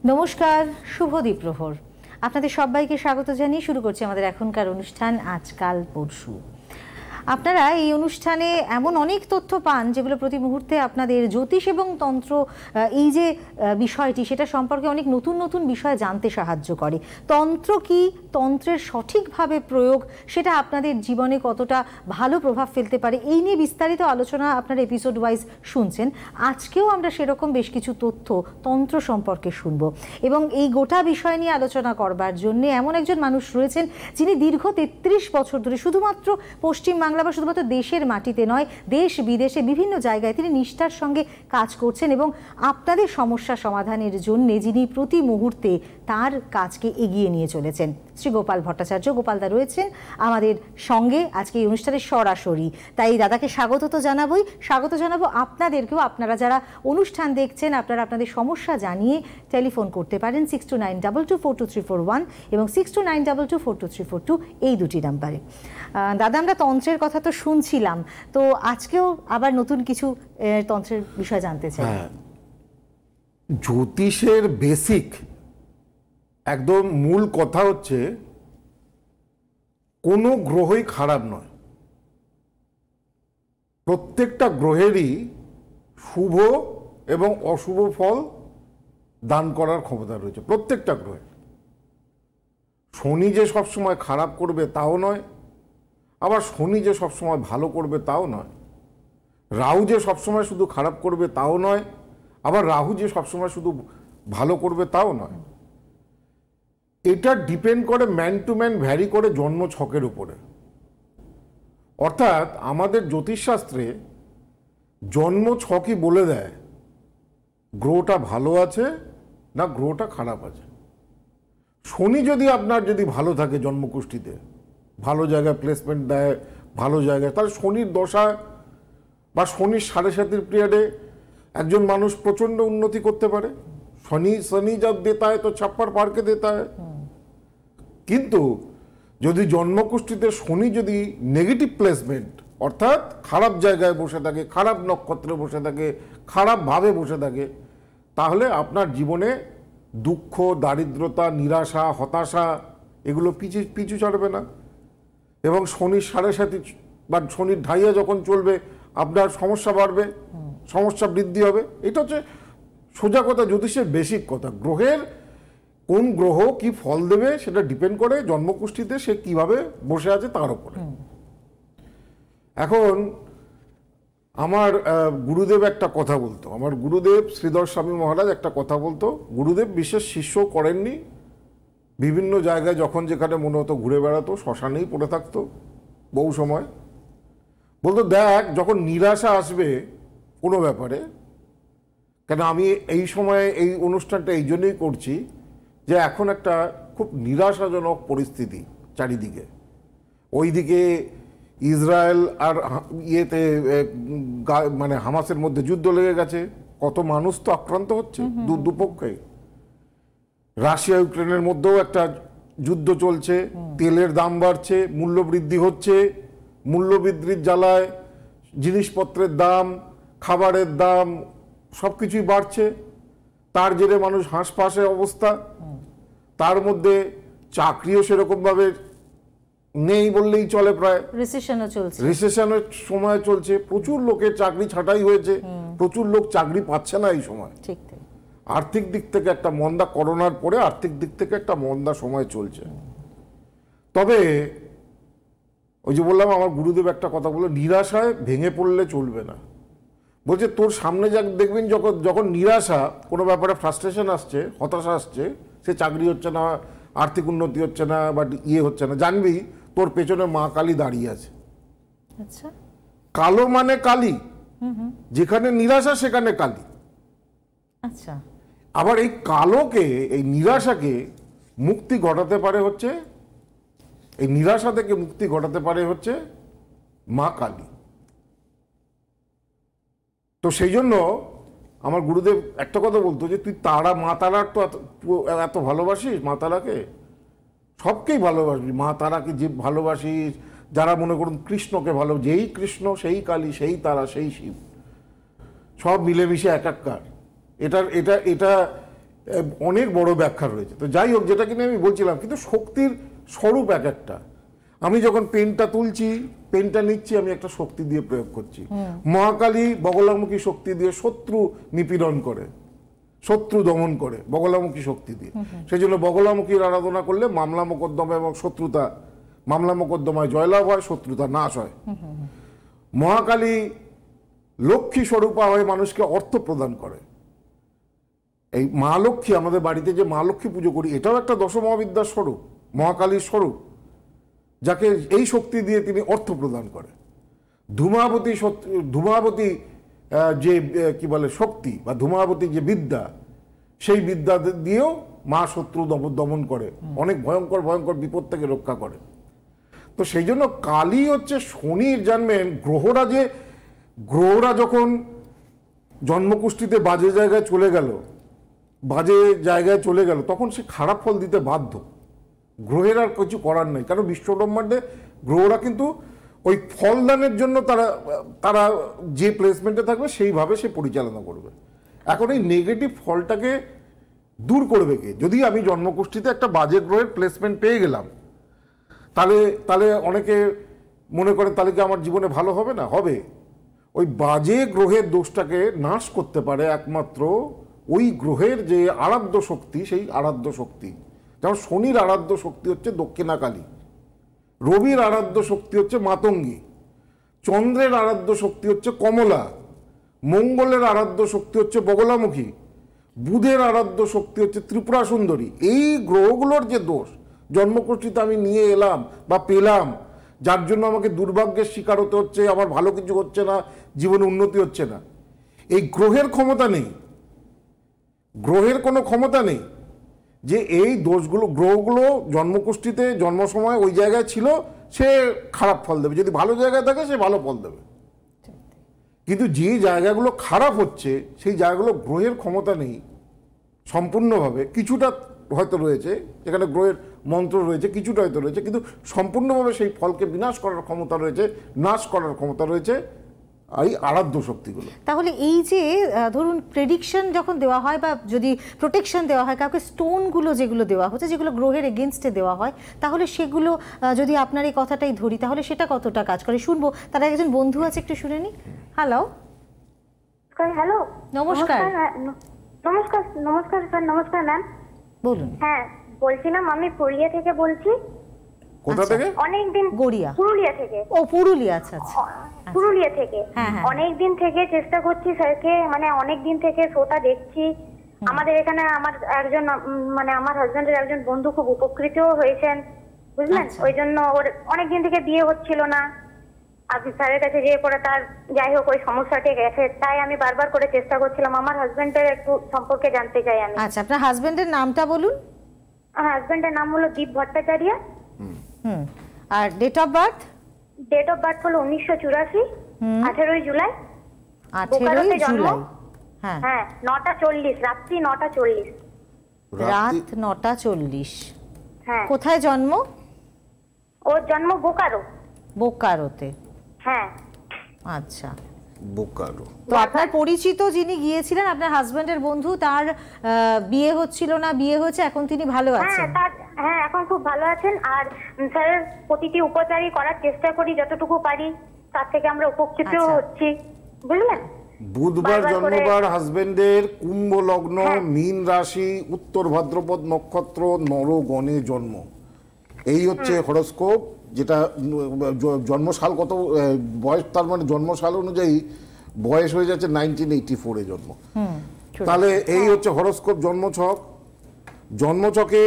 নমস্কার, শুভ দ্বীপ্রহর। আপনাদের সবাইকে স্বাগত জানিয়ে শুরু করছি আমাদের এখনকার অনুষ্ঠান আজকাল পরশু। আপনারা এই অনুষ্ঠানে এমন অনেক তথ্য পান যেগুলো প্রতি মুহূর্তে আপনাদের জ্যোতিষ এবং তন্ত্র এই যে বিষয়টি সেটা সম্পর্কে অনেক নতুন নতুন বিষয় জানতে সাহায্য করে। তন্ত্র কি, তন্ত্রের সঠিকভাবে প্রয়োগ সেটা আপনাদের জীবনে কতটা ভালো প্রভাব ফেলতে পারে এই নিয়ে বিস্তারিত আলোচনা আপনারা এপিসোড ওয়াইজ শুনছেন। আজকেও আমরা সেরকম বেশ কিছু তথ্য তন্ত্র সম্পর্কে শুনব এবং এই গোটা বিষয় নিয়ে আলোচনা করবার জন্য এমন একজন মানুষ রয়েছেন যিনি দীর্ঘ ৩৩ বছর ধরে শুধুমাত্র পশ্চিমবাংলা বা শুধুমাত্র দেশের মাটিতে নয়, দেশ বিদেশে বিভিন্ন জায়গায় তিনি নিষ্ঠার সঙ্গে কাজ করছেন এবং আপনাদের সমস্যা সমাধানের জন্য যিনি প্রতি মুহূর্তে তার কাজকে এগিয়ে নিয়ে চলেছেন। শ্রী গোপাল ভট্টাচার্য, গোপালদা রয়েছেন আমাদের সঙ্গে আজকে এই অনুষ্ঠানে সরাসরি। তাই দাদাকে স্বাগত তো জানাবোই, স্বাগত জানাবো আপনাদেরকেও। আপনারা যারা অনুষ্ঠান দেখছেন আপনারা আপনাদের সমস্যা জানিয়ে টেলিফোন করতে পারেন 6292242341 এবং 6292242342 এই দুটি নাম্বারে। দাদা, আমরা তন্ত্রের কথা তো শুনছিলাম, তো আজকেও আবার নতুন কিছু তন্ত্রের বিষয় জানতে চাই। জ্যোতিষের বেসিক একদম মূল কথা হচ্ছে কোনো গ্রহই খারাপ নয়। প্রত্যেকটা গ্রহেরই শুভ এবং অশুভ ফল দান করার ক্ষমতা রয়েছে প্রত্যেকটা গ্রহে। শনি যে সবসময় খারাপ করবে তাও নয়, আবার শনি যে সবসময় ভালো করবে তাও নয়। রাহু যে সবসময় শুধু খারাপ করবে তাও নয়, আবার রাহু যে সবসময় শুধু ভালো করবে তাও নয়। এটা ডিপেন্ড করে ম্যান টু ম্যান, ভ্যারি করে জন্ম ছকের উপরে। অর্থাৎ আমাদের জ্যোতিষশাস্ত্রে জন্ম ছকই বলে দেয় গ্রহটা ভালো আছে না গ্রহটা খারাপ আছে। শনি যদি আপনার যদি ভালো থাকে জন্মকুষ্ঠিতে, ভালো জায়গায় প্লেসমেন্ট দেয়, ভালো জায়গায়, তাহলে শনির দশা বা শনির 7.5 পিরিয়ডে একজন মানুষ প্রচণ্ড উন্নতি করতে পারে। শনি जब देता है तो छप्पर पार के देता है। কিন্তু যদি জন্মকুষ্ঠিতে শনি যদি নেগেটিভ প্লেসমেন্ট অর্থাৎ খারাপ জায়গায় বসে থাকে, খারাপ নক্ষত্রে বসে থাকে, খারাপভাবে বসে থাকে, তাহলে আপনার জীবনে দুঃখ, দারিদ্রতা, নিরাশা, হতাশা এগুলো পিছু ছাড়বে না। এবং শনির 7.5 বা শনির ঢাইয়া যখন চলবে আপনার সমস্যা বাড়বে, সমস্যা বৃদ্ধি হবে। এটা হচ্ছে সোজা কথা, জ্যোতিষের বেসিক কথা। গ্রহের কোন গ্রহ কি ফল দেবে সেটা ডিপেন্ড করে জন্মকুষ্ঠিতে সে কিভাবে বসে আছে তার উপরে। এখন আমার গুরুদেব একটা কথা বলতো, আমার গুরুদেব শ্রীধর স্বামী মহারাজ একটা কথা বলতো। গুরুদেব বিশেষ শিষ্য করেননি, বিভিন্ন জায়গায় যখন যেখানে মনে হতো ঘুরে বেড়াতো, শ্মশানেই পড়ে থাকতো বহু সময়। বলতো, দেখ যখন নিরাশা আসবে কোনো ব্যাপারে, কেন আমি এই সময়ে এই অনুষ্ঠানটা এই জন্যই করছি যে এখন একটা খুব নিরাশাজনক পরিস্থিতি চারিদিকে। ওইদিকে ইসরায়েল আর ইয়েতে মানে হামাসের মধ্যে যুদ্ধ লেগে গেছে, কত মানুষ তো আক্রান্ত হচ্ছে দুপক্ষে। রাশিয়া ইউক্রেনের মধ্যেও একটা যুদ্ধ চলছে, তেলের দাম বাড়ছে, মূল্য বৃদ্ধি হচ্ছে, মূল্য বৃদ্ধির জ্বালায় জিনিসপত্রের দাম, খাবারের দাম সব কিছুই বাড়ছে। তার জেরে মানুষ হাঁসফাঁসের অবস্থা। তার মধ্যে চাকরিও সেরকমভাবে নেই বললেই চলে, প্রায় রিসেশনের সময় চলছে। প্রচুর লোকের চাকরি ছাঁটাই হয়েছে, প্রচুর লোক চাকরি পাচ্ছে না এই সময়। আর্থিক দিক থেকে একটা মন্দা, করোনার পরে আর্থিক দিক থেকে একটা মন্দা সময় চলছে। তবে ওই যে বললাম, আমার গুরুদেব একটা কথা বললো, নিরাশায় ভেঙে পড়লে চলবে না। বলছে তোর সামনে যা দেখবেন যখন নিরাশা, কোনো ব্যাপারে ফ্রাস্ট্রেশন আসছে, হতাশা আসছে, সে চাকরি হচ্ছে না, আর্থিক উন্নতি হচ্ছে না বা হচ্ছে না, জানবি তোর পেছনে মা কালী দাঁড়িয়ে আছে। আচ্ছা, কালো মানে কালী, যেখানে নিরাশা সেখানে কালী। আচ্ছা, আবার এই কালোকে, এই নিরাশাকে মুক্তি ঘটাতে পারে হচ্ছে, এই নিরাশা থেকে মুক্তি ঘটাতে পারে হচ্ছে মা কালী। তো সেই জন্য আমার গুরুদেব একটা কথা বলতো যে তুই মা তারার তো এত ভালোবাসিস, মা তারাকে সবকেই ভালোবাসবি, মা তারাকে যে ভালোবাসিস, যারা মনে করুন কৃষ্ণকে ভালো, যেই কৃষ্ণ সেই কালী, সেই তারা, সেই শিব, সব মিলেমিশে একাকার। এটা অনেক বড় ব্যাখ্যা রয়েছে। তো যাই হোক, যেটা কিনা আমি বলছিলাম, কিন্তু শক্তির স্বরূপ এক একটা। আমি যখন পেনটা তুলছি, পেনটা নিচ্ছি, আমি একটা শক্তি দিয়ে প্রয়োগ করছি। মহাকালী বগলামুখী শক্তি দিয়ে শত্রু নিপীড়ন করে, শত্রু দমন করে বগলামুখী শক্তি দিয়ে। সেই জন্য বগলামুখীর আরাধনা করলে মামলা মোকদ্দমা এবং শত্রুতা, মামলা মোকদ্দমায় জয়লাভ হয়, শত্রুতা নাশ হয়। মহাকালী লক্ষ্মী স্বরূপা হয়ে মানুষকে অর্থ প্রদান করে। এই মা লক্ষ্মী, আমাদের বাড়িতে যে মা লক্ষ্মী পুজো করি, এটাও একটা দশমহাবিদ্যার স্বরূপ, মহাকালীর স্বরূপ, যাকে এই শক্তি দিয়ে তিনি অর্থ প্রদান করে। ধূমাবতী যে কি বলে শক্তি বা ধূমাবতী যে বিদ্যা, সেই বিদ্যা দিয়েও মা শত্রু দমন করে, অনেক ভয়ঙ্কর ভয়ঙ্কর বিপদ থেকে রক্ষা করে। তো সেই জন্য কালী হচ্ছে শনির, জানবেন গ্রহরা যখন জন্মকুষ্ঠিতে বাজে জায়গায় চলে গেল, তখন সে খারাপ ফল দিতে বাধ্য। গ্রহের আর কিছু করার নেই, কারণ বিশ্বব্রহ্মাণ্ডে গ্রহরা কিন্তু ওই ফলদানের জন্য তারা যে প্লেসমেন্টে থাকবে সেইভাবে সে পরিচালনা করবে। এখন এই নেগেটিভ ফলটাকে দূর করবে কে? যদি আমি জন্মকুষ্ঠিতে একটা বাজে গ্রহের প্লেসমেন্ট পেয়ে গেলাম, তাহলে অনেকে মনে করে তাহলে কি আমার জীবনে ভালো হবে না? হবে। ওই বাজে গ্রহের দোষটাকে নাশ করতে পারে একমাত্র ওই গ্রহের যে আরাধ্য শক্তি, সেই আরাধ্য শক্তি। যেমন শনির আরাধ্য শক্তি হচ্ছে দক্ষিণাকালী, রবির আরাধ্য শক্তি হচ্ছে মাতঙ্গী, চন্দ্রের আরাধ্য শক্তি হচ্ছে কমলা, মঙ্গলের আরাধ্য শক্তি হচ্ছে বগলামুখী, বুধের আরাধ্য শক্তি হচ্ছে ত্রিপুরা সুন্দরী। এই গ্রহগুলোর যে দোষ জন্মকুষ্ঠিতে আমি নিয়ে এলাম বা পেলাম, যার জন্য আমাকে দুর্ভাগ্যের শিকার হতে হচ্ছে, আমার ভালো কিছু হচ্ছে না, জীবনে উন্নতি হচ্ছে না, এই গ্রহের ক্ষমতা নেই, গ্রহের কোনো ক্ষমতা নেই যে এই দোষগুলো, গ্রহগুলো জন্মকুষ্ঠিতে জন্ম সময় ওই জায়গায় ছিল, সে খারাপ ফল দেবে। যদি ভালো জায়গায় থাকে সে ভালো ফল দেবে। কিন্তু যে জায়গাগুলো খারাপ হচ্ছে, সেই জায়গাগুলো গ্রহের ক্ষমতা নেই সম্পূর্ণভাবে। কিছুটা হয়তো রয়েছে, যেখানে গ্রহের মন্ত্র রয়েছে, কিছুটা হয়তো রয়েছে, কিন্তু সম্পূর্ণভাবে সেই ফলকে বিনাশ করার ক্ষমতা রয়েছে, নাশ করার ক্ষমতা রয়েছে এই আরাধ্য শক্তিগুলো। তাহলে এই যে ধরুন প্রেডিকশন যখন দেওয়া হয় বা যদি প্রোটেকশন দেওয়া হয় কাউকে, স্টোনগুলো যেগুলো দেওয়া হচ্ছে, যেগুলো গ্রহের এগেনস্টে দেওয়া হয়, তাহলে সেগুলো যদি আপনার এই কথাটাই ধরি, তাহলে সেটা কতটা কাজ করে শুনবো। তার একজন বন্ধু আছে, একটু শুনে নি। হ্যালো। হ্যালো, নমস্কার। নমস্কার। নমস্কার স্যার। নমস্কার ম্যাম। বলুন। হ্যাঁ, বলছিলাম আমি পুরুলিয়া থেকে বলছি। কোথা থেকে? অনেকদিন। গড়িয়া। পুরুলিয়া থেকে। ও পুরুলিয়া, আচ্ছা আচ্ছা। পুরুলিয়া থেকে হ্যাঁ, হ্যাঁ। অনেকদিন থেকে চেষ্টা করছি স্যারকে, মানে অনেকদিন থেকে শোটা দেখছি। আমাদের এখানে আমার একজন, মানে আমার হাজবেন্ডের একজন বন্ধু খুব উপকৃত হয়েছেন, বুঝলেন। আচ্ছা। ওই জন্য ওর অনেকদিন থেকে বিয়ে হচ্ছিল না। আপনি স্যারের কাছে যেয়ে পরে তার যাই হোক ওই সমস্যাটি গেছে, তাই আমি বারবার করে চেষ্টা করছিলাম। আমার হাজবেন্ডের একটু সম্পর্কে জানতে চাই আমি। আচ্ছা, আপনার হাজবেন্ডের নামটা বলুন। আমার হাজবেন্ডের নাম হলো দীপ ভট্টাচার্য। আর date of birth? Date of birth হলো 1984, 18 জুলাই। 18 জুলাই। হ্যাঁ হ্যাঁ, 9:40, রাত্রি 9:40। রাত 9:40। হ্যাঁ। কোথায় জন্ম? ওর জন্ম বোকারো। বোকারোতে। হ্যাঁ। আচ্ছা, বোকারো। তো আপনার পরিচিত যিনি গিয়েছিলেন, আপনার হাজবেন্ডের বন্ধু, তার বিয়ে হচ্ছিল না, বিয়ে হয়েছে, এখন তিনি ভালো আছেন? হ্যাঁ, এখন খুব ভালো আছেন। আর স্যারের প্রতিটি উপচারই করার চেষ্টা করি যতটুকু পারি, তার থেকে আমরা উপকৃত হচ্ছি, বুঝলেন। বুধবার জন্মবার হাজবেন্ডের, কুম্ভ লগ্ন, মীন রাশি, উত্তর ভাদ্রপদ নক্ষত্র, নরগণে জন্ম। এই হচ্ছে হরোস্কোপ, যেটা জন্মসাল কত বয়স, তার মানে জন্মসাল অনুযায়ী বয়স হয়ে যাচ্ছে 1984 জন্ম। তাহলে এই হচ্ছে হরোস্কোপ, জন্মছক। জন্মছকে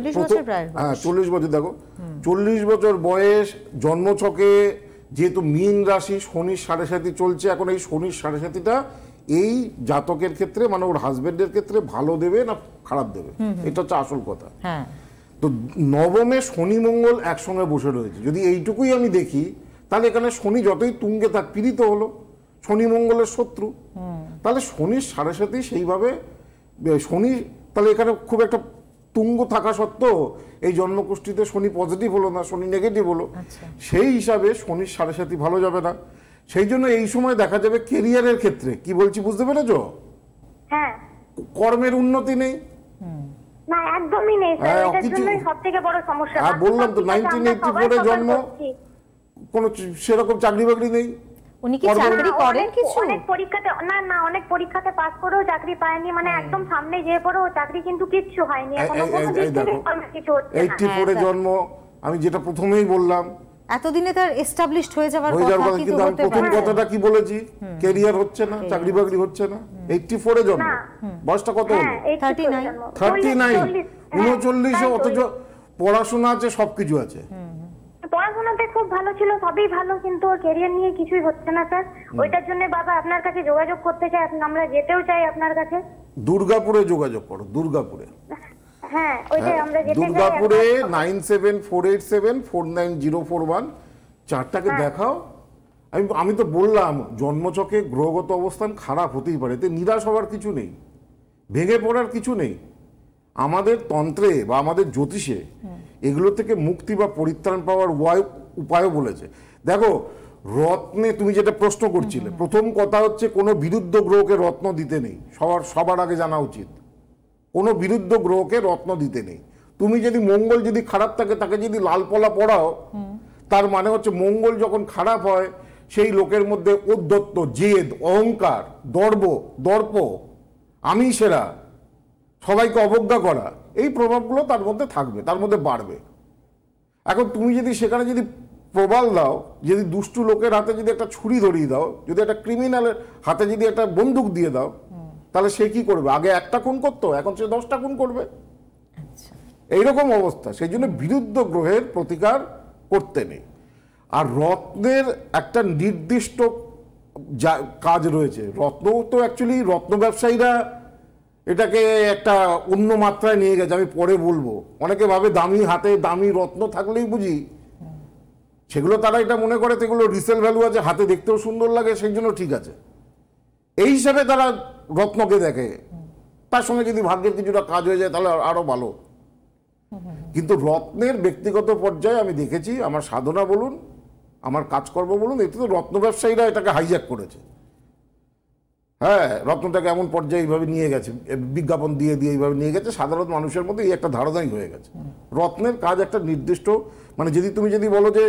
40 বছর, দেখো 40 বছর বয়স। জন্মছকে যেহেতু মীন রাশি, শনির 7.5 চলছে এখন, এই শনির 7.5টা এই জাতকের ক্ষেত্রে, মানে ওর হাজবেন্ডের ক্ষেত্রে ভালো দেবে না খারাপ দেবে, এটা হচ্ছে আসল কথা। তো নবমে শনি মঙ্গল একসঙ্গে বসে রয়েছে। যদি এইটুকুই আমি দেখি, তাহলে এখানে শনি যতই তুঙ্গে থাক, পীড়িত হলো, শনি মঙ্গলের শত্রু। তাহলে শনির 7.5 সেইভাবে শনি, তাহলে এখানে খুব একটা তুঙ্গ থাকা সত্ত্বেও এই জন্মকুষ্ঠিতে শনি পজিটিভ হলো না, শনি নেগেটিভ হলো। সেই হিসাবে শনির 7.5 ভালো যাবে না। সেই জন্য এই সময় দেখা যাবে কেরিয়ারের ক্ষেত্রে, কি বলছি বুঝতে পেরেছো? হ্যাঁ। কর্মের উন্নতি নেই, না একদমই নেই স্যার, হ্যাঁ, এটার কিছু- জন্যই সবথেকে বড় সমস্যা। আর বললাম তো, বাকি সব ঠিক আছে, আমরা 1984 সবাই জন্ম। suffer করছি। কোনো সেরকম চাকরি বাকরি নেই। উনি কি কর্ম- চাকরি না, করেন অনেক- কিছু? অনেক পরীক্ষাতে অনেক পরীক্ষাতে পাস করেও চাকরি পায়নি, মানে একদম সামনে যেয়ে পড়েও চাকরি কিন্তু কিচ্ছু হয়নি, এখনো কোনো দিক থেকে কিছু হচ্ছে না। 84 জন্ম, আমি যেটা প্রথমেই বললাম এতদিনে তার এস্টাবলিশড হয়ে যাওয়ার হয়ে কথা, যাওয়ার কথা, কিন্তু কিন্তু আমি হতে প্রথম পারে কথাটা কি বলেছি, ক্যারিয়ার হচ্ছে না, চাকরি বাকরি হচ্ছে না। 84 জন্ম, না। বয়সটা কত হলো? হ্যাঁ, 39 39, 39, 39 অথচ পড়াশোনা আছে, সবকিছু আছে। পড়াশোনাতে খুব ভালো ছিল, সবই ভালো, কিন্তু ওর ক্যারিয়ার নিয়ে কিছুই হচ্ছে না স্যার। ওইটার জন্য বাবা আপনার কাছে যোগাযোগ করতে চাই, আমরা যেতেও চাই আপনার কাছে। দুর্গাপুরে যোগাযোগ করো, দুর্গাপুরে। হ্যাঁ, ওইটাই আমরা যেতে চাই। দুর্গাপুরে 9748749041 চারটাকে দেখাও। আমি তো বললাম, জন্মছকে গ্রহগত অবস্থান খারাপ হতেই পারে, এতে নিরাশ হওয়ার কিছু নেই, ভেঙে পড়ার কিছু নেই। আমাদের তন্ত্রে বা আমাদের জ্যোতিষে এগুলো থেকে মুক্তি বা পরিত্রাণ পাওয়ার উপায়ও বলেছে। দেখো, রত্নে তুমি যেটা প্রশ্ন করছিলে, প্রথম কথা হচ্ছে কোনো বিরুদ্ধ গ্রহকে রত্ন দিতে নেই, সবার আগে জানা উচিত। কোনো বিরুদ্ধ গ্রহকে রত্ন দিতে নেই। তুমি যদি মঙ্গল যদি খারাপ থাকে, তাকে যদি লাল পলা পড়াও, তার মানে হচ্ছে মঙ্গল যখন খারাপ হয়, সেই লোকের মধ্যে উদ্ধত্ত, জেদ, অহংকার, দর্প, আমি সেরা, সবাইকে অবজ্ঞা করা, এই প্রভাবগুলো তার মধ্যে থাকবে, তার মধ্যে বাড়বে। এখন তুমি যদি সেখানে যদি প্রবাল দাও, যদি দুষ্টু লোকের হাতে যদি একটা ছুরি ধরিয়ে দাও, যদি একটা ক্রিমিনালের হাতে যদি একটা বন্দুক দিয়ে দাও, তাহলে সে কি করবে? আগে একটা খুন করতো, এখন সে 10টা খুন করবে। এইরকম অবস্থা। সেই জন্য বিরুদ্ধ গ্রহের প্রতিকার করতে নেই। আর রত্নের একটা নির্দিষ্ট কাজ রয়েছে। রত্ন তো অ্যাকচুয়ালি রত্ন ব্যবসায়ীরা এটাকে একটা অন্য মাত্রায় নিয়ে গেছে, আমি পরে বলবো। অনেকে ভাবে দামি হাতে দামি রত্ন থাকলেই বুঝি, সেগুলো তারা এটা মনে করে সেগুলো রিসেল ভ্যালু আছে, হাতে দেখতেও সুন্দর লাগে, সেই জন্য ঠিক আছে, এই হিসাবে তারা রত্নকে দেখে। তার সঙ্গে যদি ভাগ্যের কিছুটা কাজ হয়ে যায় তাহলে আরো ভালো। কিন্তু রত্নের ব্যক্তিগত পর্যায়ে আমি দেখেছি, আমার সাধনা বলুন, আমার কাজকর্ম বলুন, এতে তো রত্ন ব্যবসায়ীরা এটাকে হাইজ্যাক করেছে। হ্যাঁ, রত্নটাকে এমন পর্যায়ে এইভাবে নিয়ে গেছে, বিজ্ঞাপন দিয়ে এইভাবে নিয়ে গেছে, সাধারণ মানুষের মধ্যে এই একটা ধারণাই হয়ে গেছে। রত্নের কাজ একটা নির্দিষ্ট, মানে তুমি যদি বলো যে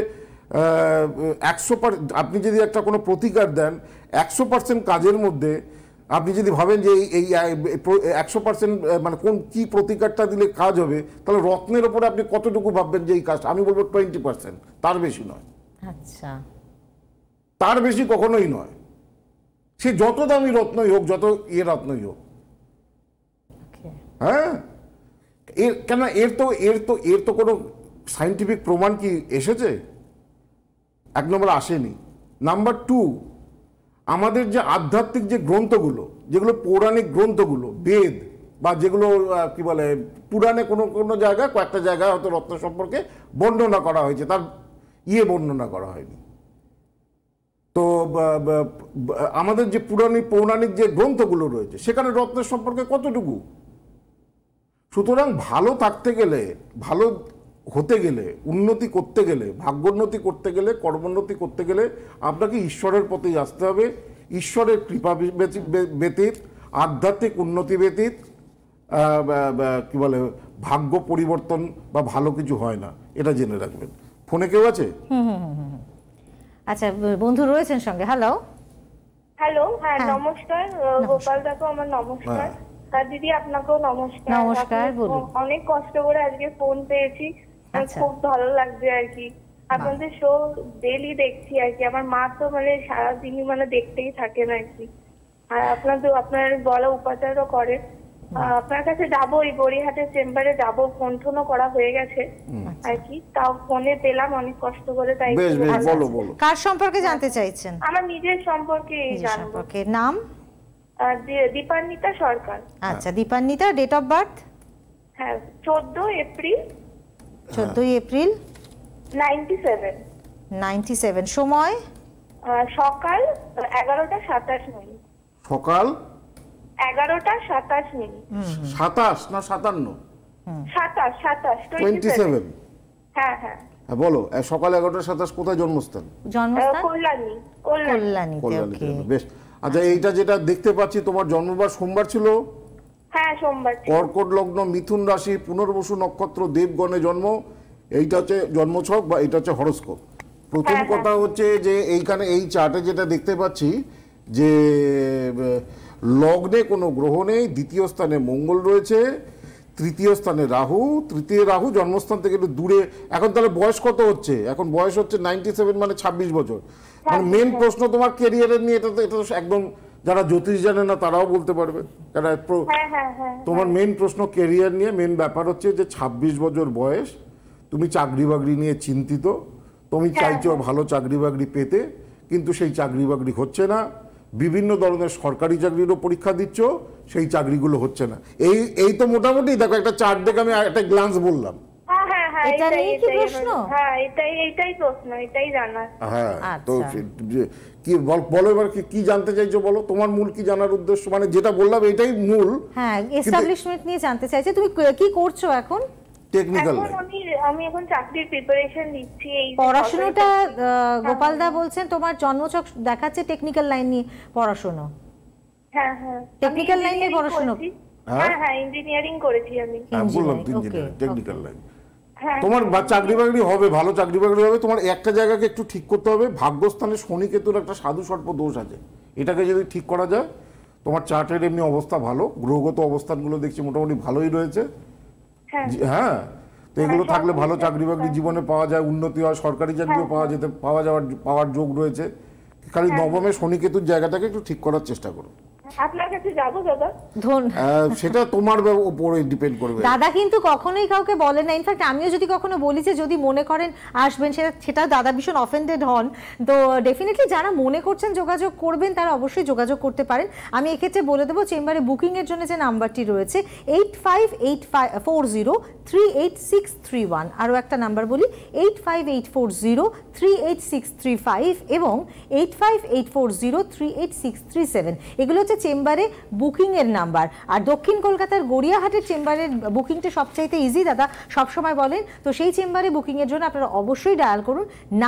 100%, আপনি যদি একটা কোনো প্রতিকার দেন 100% কাজের মধ্যে, আপনি যদি ভাবেন যে এই 100% মানে কি প্রতিকারটা দিলে কাজ হবে, তাহলে রত্নের ওপরে আপনি কতটুকু ভাববেন যে এই কাজটা? আমি বলবো 20%, তার বেশি নয়। আচ্ছা, তার বেশি কখনোই নয়। সে যত দামি রত্নই হোক, যত রত্নই হোক। হ্যাঁ, কেন এর তো কোনো সাইন্টিফিক প্রমাণ কি এসেছে? 1 নম্বর আসেনি। নাম্বার 2, আমাদের যে আধ্যাত্মিক যে গ্রন্থগুলো, যেগুলো পৌরাণিক গ্রন্থগুলো, বেদ বা যেগুলো কি বলে পুরাণে কোনো জায়গায়, কয়েকটা জায়গায় হয়তো রত্ন সম্পর্কে বর্ণনা করা হয়েছে, তার বর্ণনা করা হয়নি। তো আমাদের যে পৌরাণিক যে গ্রন্থগুলো রয়েছে, সেখানে রত্নের সম্পর্কে কতটুকু? সুতরাং ভালো থাকতে গেলে, ভালো হতে গেলে, উন্নতি করতে গেলে, ভাগ্যোন্নতি করতে গেলে, কর্মোন্নতি করতে গেলে আপনাকে ঈশ্বরের পথে আসতে হবে। ঈশ্বরের কৃপা ব্যতীত, আধ্যাত্মিক উন্নতি ব্যতীত কি বলে ভাগ্য পরিবর্তন বা ভালো কিছু হয় না, এটা জেনে রাখবেন। ফোনে কেউ আছে? আচ্ছা, বন্ধু রয়েছেন সঙ্গে। হ্যালো। হ্যাঁ, নমস্কার গোপাল দাদা, আমার নমস্কার। আর দিদি আপনাকেও নমস্কার। নমস্কার, বলুন। অনেক কষ্ট করে আজকে ফোন পেয়েছি, খুব ভালো লাগছে আর কি। আপনাদের শো ডেইলি দেখছি আর কি, আমার মা তো মানে সারাদিনই মানে দেখতেই থাকেন আর কি। আর আপনার বলা উপাচারও করে। আপনার কাছে যাবো, এই গড়িয়াহাটের চেম্বারে যাবো, ফোন টোনও করা হয়ে গেছে আর কি, তাও ফোনে পেলাম অনেক কষ্ট করে, তাই। বলো। কার সম্পর্কে জানতে চাইছেন? আমার নিজের সম্পর্কে জানবো। নাম? দীপান্বিতা সরকার। আচ্ছা, দীপান্বিতা, ডেট অফ বার্থ? হ্যাঁ, 14 এপ্রিল। 14 এপ্রিল 97। সময়? সকাল 11টা 27 মিনিট। সকাল 11টা 27 মিনিট। 27 না 57? 27। হ্যাঁ। বলো, সকাল 11টা 27, কোথায় জন্মস্থান? কল্যাণীতে। ওকে। বেশ। আচ্ছা, এইটা যেটা দেখতে পাচ্ছি, তোমার জন্মবার সোমবার ছিল? হ্যাঁ সোমবার। কর্কট লগ্ন, মিথুন রাশি, পুনর্বসু নক্ষত্র, দেবগণে জন্ম। এইটা হচ্ছে জন্মছক বা এটা হচ্ছে হরোস্কোপ। প্রথম কথা হচ্ছে যে এইখানে এই চার্টে যেটা দেখতে পাচ্ছি যে লগ্নে কোনো গ্রহ নেই, দ্বিতীয় স্থানে মঙ্গল রয়েছে, তৃতীয় স্থানে রাহু, তৃতীয় রাহু জন্মস্থান থেকে একটু দূরে। এখন তাহলে বয়স কত হচ্ছে? এখন বয়স হচ্ছে 97, মানে 26 বছর। মানে মেন প্রশ্ন তোমার কেরিয়ারের নিয়ে, এটা তো একদম যারা জ্যোতিষ জানে না তারাও বলতে পারবে। তোমার মেন প্রশ্ন কেরিয়ার নিয়ে, মেন ব্যাপার হচ্ছে যে 26 বছর বয়স, তুমি চাকরি বাকরি নিয়ে চিন্তিত, তুমি চাইছো ভালো চাকরি বাকরি পেতে, কিন্তু সেই চাকরি বাকরি হচ্ছে না। বিভিন্ন ধরনের সরকারি চাকরিরও পরীক্ষা দিচ্ছ, সেই চাকরিগুলো হচ্ছে না। এই তো মোটামুটি দেখো, একটা চার্ট দেখে আমি একটা গ্লান্স বললাম। এটা নিয়ে কি প্রশ্ন? এটাই প্রশ্ন, এটাই জানার। হ্যাঁ, তো কি বলো এবার, কি জানতে চাইছো বলো, তোমার মূল কি জানার উদ্দেশ্য? মানে যেটা বললাম এটাই মূল। হ্যাঁ, এস্টাবলিশমেন্ট নিয়ে জানতে চাইছে। তুমি কি করছো এখন? টেকনিক্যাল। আমি এখন চাকরির প্রিপারেশন নিচ্ছি। এই পড়াশোনাটা গোপাল দা বলছেন তোমার জন্মছক দেখাচ্ছে টেকনিক্যাল লাইন নিয়ে পড়াশোনা। হ্যাঁ, টেকনিক্যাল লাইন নিয়ে পড়াশোনা। হ্যাঁ, ইঞ্জিনিয়ারিং করেছি আমি। বললাম টেকনিক্যাল লাইন। তোমার চাকরি বাকরি হবে, ভালো চাকরি বাকরি হবে। তোমার একটা জায়গাকে একটু ঠিক করতে হবে, ভাগ্যস্থানে শনি কেতুর একটা সাধু সর্প দোষ আছে, এটাকে যদি ঠিক করা যায় তোমার চার্টের এমনি অবস্থা ভালো, গ্রহগত অবস্থানগুলো দেখছি মোটামুটি ভালোই রয়েছে। হ্যাঁ, তো এগুলো থাকলে ভালো চাকরি বাকরি জীবনে পাওয়া যায়, উন্নতি হয়, সরকারি চাকরিও পাওয়ার যোগ রয়েছে। খালি নবমে শনি কেতুর জায়গাটাকে একটু ঠিক করার চেষ্টা করো। আপনার কাছে যাবো দাদা? সেটা তোমার উপরে ডিপেন্ড করবে। দাদা কিন্তু কখনোই কাউকে বলে না। ইনফ্যাক্ট আমিও যদি কখনো বলি যে যদি মনে করেন আসবেন, সেটা দাদা ভীষণ অফেন্ডেড হন। তো ডেফিনেটলি যারা মনে করছেন যোগাযোগ করবেন তারা অবশ্যই যোগাযোগ করতে পারেন। আমি এক্ষেত্রে বলে দেবো চেম্বারে বুকিংয়ের জন্য যে নাম্বারটি রয়েছে 8584038631, আরও একটা নাম্বার বলি 8584038635 এবং 8584038637। এগুলো হচ্ছে চেম্বারে বুকিং এর নাম্বার। আর দক্ষিণ কলকাতার গড়িয়াহাটের চেম্বারের বুকিংটা সবচাইতে ইজি, দাদা সবসময় বলেন। তো সেই চেম্বারে বুকিং এর জন্য আপনারা অবশ্যই ডায়াল করুন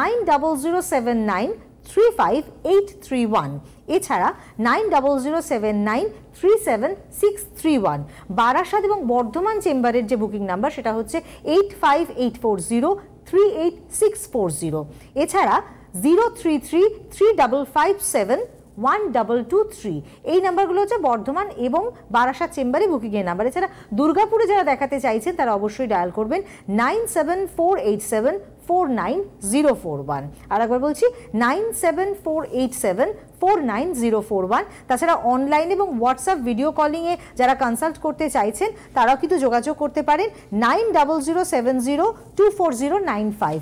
9007935831। এছাড়া 9007937631। বারাসাত এবং বর্ধমান চেম্বারের যে বুকিং নাম্বার সেটা হচ্ছে 8584038640। এছাড়া 033355712223। এই নাম্বারগুলো হচ্ছে বর্ধমান এবং বারাসাত চেম্বারে বুকিংয়ের নাম্বার। এছাড়া দুর্গাপুরে যারা দেখাতে চাইছেন তারা অবশ্যই ডায়াল করবেন 9748749041। আর একবার বলছি 9748749041। তাছাড়া অনলাইন এবং হোয়াটসঅ্যাপ ভিডিও কলিংয়ে যারা কনসাল্ট করতে চাইছেন তারাও কিন্তু যোগাযোগ করতে পারেন 9007024095।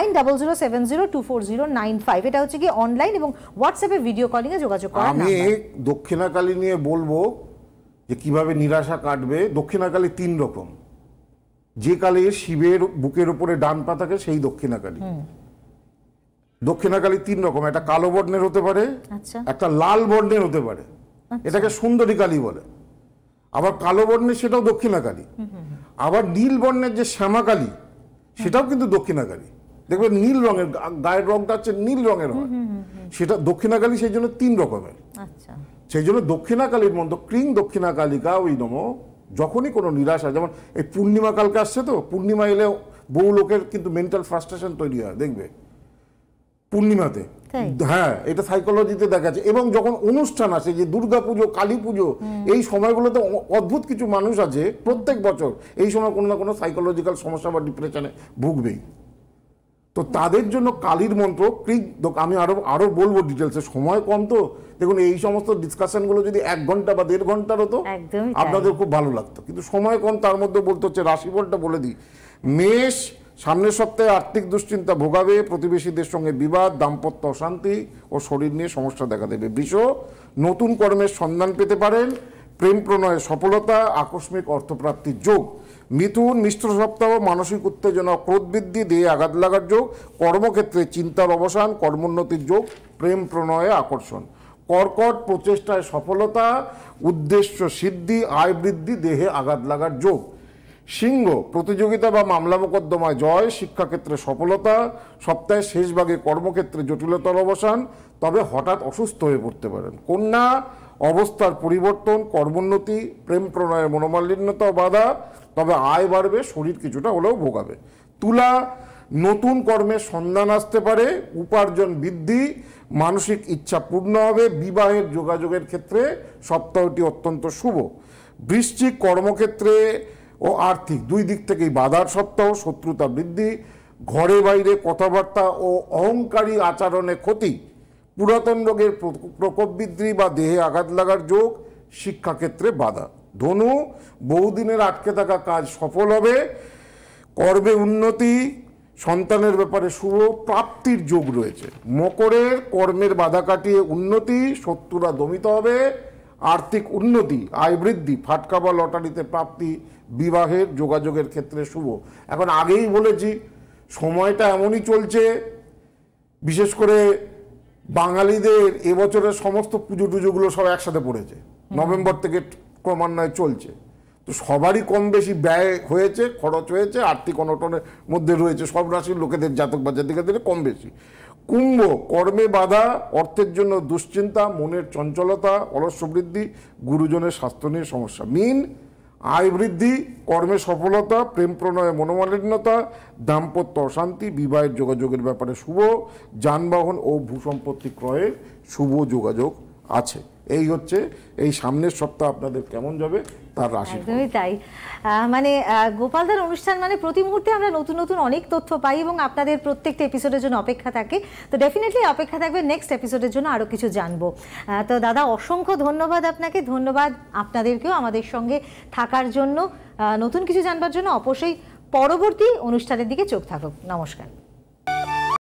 9007024095। এটা হচ্ছে কি অনলাইন এবং হোয়াটসঅ্যাপে ভিডিও কলিং এ যোগাযোগ করার নাম্বার। আমি দক্ষিণাকালী নিয়ে বলবো যে কিভাবে নিরাশা কাটবে। দক্ষিণাকালী 3 রকম। যে কালী শিবের বুকের উপরে ডান পা থাকে সেই দক্ষিণাকালী। দক্ষিণাকালী 3 রকম, একটা কালো বর্ণের হতে পারে, একটা লাল বর্ণের হতে পারে, এটাকে সুন্দরী কালী বলে। আবার কালো বর্ণের সেটাও দক্ষিণাকালী। আবার নীল বর্ণের যে শ্যামাকালী সেটাও কিন্তু দক্ষিণাকালী। দেখবেন নীল রঙের, গায়ের রংটা হচ্ছে নীল রঙের হয়, সেটা দক্ষিণাকালী। সেই জন্য 3 রকমের। সেই জন্য দক্ষিণাকালীর মন্ত্র ক্রিং দক্ষিণাকালিকা ওই নম। যখনই কোনো নিরাশা, যেমন এই পূর্ণিমা কালকে আসছে, তো পূর্ণিমা এলে বহু লোকের কিন্তু মেন্টাল ফ্রাস্ট্রেশন তৈরি হয় দেখবে পূর্ণিমাতে। হ্যাঁ, এটা সাইকোলজিতে দেখা যাচ্ছে। এবং যখন অনুষ্ঠান আসে, যে দুর্গাপুজো, কালী পুজো, এই সময়গুলোতে অদ্ভুত কিছু মানুষ আছে প্রত্যেক বছর এই সময় কোনো না কোনো সাইকোলজিক্যাল সমস্যা বা ডিপ্রেশনে ভুগবেই। তো তাদের জন্য কালীর মন্ত্র ক্রিক। আমি আরো বলবো ডিটেলসে, সময় কম। তো দেখুন, এই সমস্ত ডিসকাশনগুলো যদি 1 ঘন্টা বা 1.5 ঘন্টার হতো আপনাদের খুব ভালো লাগতো, কিন্তু সময় কম। তার মধ্যে বলতে হচ্ছে রাশিফলটা বলে দিই। মেষ, সামনের সপ্তাহে আর্থিক দুশ্চিন্তা ভোগাবে, প্রতিবেশীদের সঙ্গে বিবাদ, দাম্পত্য অশান্তি ও শরীর নিয়ে সমস্যা দেখা দেবে। বৃষ, নতুন কর্মের সন্ধান পেতে পারেন, প্রেম প্রণয়ে সফলতা, আকস্মিক অর্থপ্রাপ্তির যোগ। মিথুন, মিশ্র সপ্তাহ, মানসিক উত্তেজনা, ক্রোধ বৃদ্ধি, দেহে আঘাত লাগার যোগ। কর্মক্ষেত্রে চিন্তার অবসান, কর্মোন্নতির যোগ, প্রেম প্রণয়ে আকর্ষণ। কর্কট, প্রচেষ্টায় সফলতা, উদ্দেশ্য সিদ্ধি, আয় বৃদ্ধি, দেহে আঘাত লাগার যোগ। সিংহ, প্রতিযোগিতা বা মামলা মোকদ্দমায় জয়, শিক্ষাক্ষেত্রে সফলতা, সপ্তাহের শেষ ভাগে কর্মক্ষেত্রে জটিলতার অবসান, তবে হঠাৎ অসুস্থ হয়ে পড়তে পারেন। কন্যা, অবস্থার পরিবর্তন, কর্মোন্নতি, প্রেম প্রণয়ের মনোমালিন্যতা বাধা, তবে আয় বাড়বে, শরীর কিছুটা হলেও ভোগাবে। তুলা, নতুন কর্মের সন্ধান আসতে পারে, উপার্জন বৃদ্ধি, মানসিক ইচ্ছা পূর্ণ হবে, বিবাহের যোগাযোগের ক্ষেত্রে সপ্তাহটি অত্যন্ত শুভ। বৃশ্চিক, কর্মক্ষেত্রে ও আর্থিক দুই দিক থেকেই বাধার সপ্তাহ, শত্রুতা বৃদ্ধি, ঘরে বাইরে কথাবার্তা ও অহংকারী আচরণে ক্ষতি, পুরাতন রোগের প্রকোপ বৃদ্ধি বা দেহে আঘাত লাগার যোগ, শিক্ষাক্ষেত্রে বাধা। ধনু, বহুদিনের আটকে থাকা কাজ সফল হবে, কর্মে উন্নতি, সন্তানের ব্যাপারে শুভ, প্রাপ্তির যোগ রয়েছে। মকরের, কর্মের বাধা কাটিয়ে উন্নতি, শত্রুরা দমিত হবে, আর্থিক উন্নতি, আয় বৃদ্ধি, ফাটকা বা লটারিতে প্রাপ্তি, বিবাহের যোগাযোগের ক্ষেত্রে শুভ। এখন আগেই বলেছি সময়টা এমনই চলছে, বিশেষ করে বাঙালিদের এবছরের সমস্ত পুজো টুজোগুলো সব একসাথে পড়েছে, নভেম্বর থেকে ক্রমান্বয়ে চলছে। তো সবারই কম বেশি ব্যয় হয়েছে, খরচ হয়েছে, আর্থিক অনটনের মধ্যে রয়েছে সব রাশির লোকেদের, জাতক বা জাতিকাদের কম বেশি। কুম্ভ, কর্মে বাধা, অর্থের জন্য দুশ্চিন্তা, মনের চঞ্চলতা, অলস্য বৃদ্ধি, গুরুজনের স্বাস্থ্য নিয়ে সমস্যা। মীন, আয় বৃদ্ধি, কর্মে সফলতা, প্রেম প্রণয়ে মনোমালিন্যতা, দাম্পত্য অশান্তি, বিবাহের যোগাযোগের ব্যাপারে শুভ, যানবাহন ও ভূসম্পত্তি ক্রয়ের শুভ যোগাযোগ আছে। এই হচ্ছে এই সামনের সপ্তাহ আপনাদের কেমন যাবে তার রাশি। একদমই তাই। মানে গোপালদার অনুষ্ঠান মানে প্রতি মুহূর্তে আমরা নতুন নতুন অনেক তথ্য পাই এবং আপনাদের প্রত্যেকটা এপিসোডের জন্য অপেক্ষা থাকে। তো ডেফিনেটলি অপেক্ষা থাকবে নেক্সট এপিসোডের জন্য আরও কিছু জানবো। তো দাদা অসংখ্য ধন্যবাদ আপনাকে, ধন্যবাদ আপনাদেরকেও আমাদের সঙ্গে থাকার জন্য, নতুন কিছু জানবার জন্য। অবশ্যই পরবর্তী অনুষ্ঠানের দিকে চোখ থাকুক। নমস্কার।